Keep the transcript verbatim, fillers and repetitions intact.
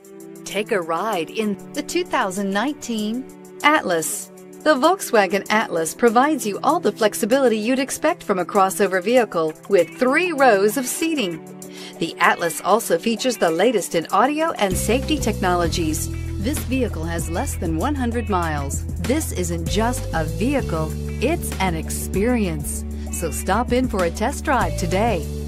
Take a ride in the two thousand nineteen Atlas. The Volkswagen Atlas provides you all the flexibility you'd expect from a crossover vehicle with three rows of seating. The Atlas also features the latest in audio and safety technologies. This vehicle has less than one hundred miles. This isn't just a vehicle, it's an experience. So stop in for a test drive today.